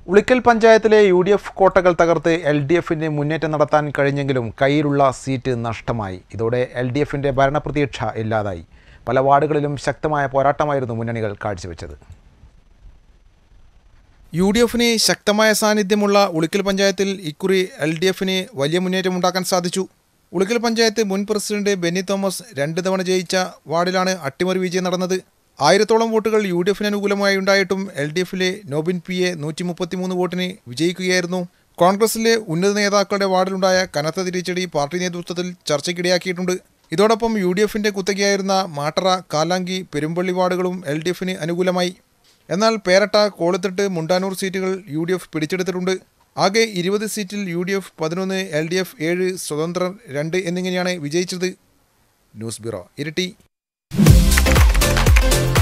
ഉളിക്കൽ പഞ്ചായത്തിലെ UDF കോട്ടകൾ തകർത്ത് LDFിന്റെ മുന്നേറ്റം നടത്താൻ കഴിഞ്ഞെങ്കിലും കയ്യിലുള്ള സീറ്റ് നഷ്ടമായി. ഇതോടെ LDFിന്റെ ഭരണപ്രതീക്ഷ ഇല്ലാതായി. പല വാർഡുകളിലും ശക്തമായ പോരാട്ടമായിരുന്നു മുന്നണികൾ കാഴ്ചവെച്ചത്. UDFിന് ശക്തമായ സാന്നിധ്യമുള്ള ഉളിക്കൽ പഞ്ചായത്തിൽ ഇക്കുറി LDFിന് വലിയ മുന്നേറ്റമുണ്ടാക്കാൻ സാധിച്ചു. ഉളിക്കൽ പഞ്ചായത്ത് മുൻ പ്രസിഡന്റ് ബെന്നി തോമസ് 2 തവണ ജയിച്ച വാർഡിലാണ് അട്ടിമറി വിജയം നടന്നത്. 1000-ഓളം വോട്ടുകൾ UDFിന് അനുകൂലമായി ഉണ്ടായിട്ടും LDFിലെ നോബിൻ PA 133 വോട്ടിന് വിജയിക്കുകയായിരുന്നു. കോൺഗ്രസിലെ ഉന്നത നേതാക്കളുടെ വാർഡിലുണ്ടായ കനത്ത തിരിച്ചടി പാർട്ടി നേതൃത്വത്തിൽ ചർച്ചയ്ക്കിടയാക്കിയിട്ടുണ്ട്. ഇതോടൊപ്പം UDFിന്റെ കുത്തകയായിരുന്ന മാട്ടറ, കാലാങ്കി, പെരുമ്പള്ളി വാർഡുകളും LDFിന് അനുകൂലമായി. എന്നാൽ പേരട്ട, കോളിത്തട്ട്, മുണ്ടാനൂർ സീറ്റുകൾ UDF പിടിച്ചെടുത്തിട്ടുണ്ട്. ആകെ 20 സീറ്റിൽ UDF 11, LDF 7, സ്വതന്ത്രർ 2 എന്നിങ്ങനെയാണ് വിജയിച്ചത്. News bureau, Iritty.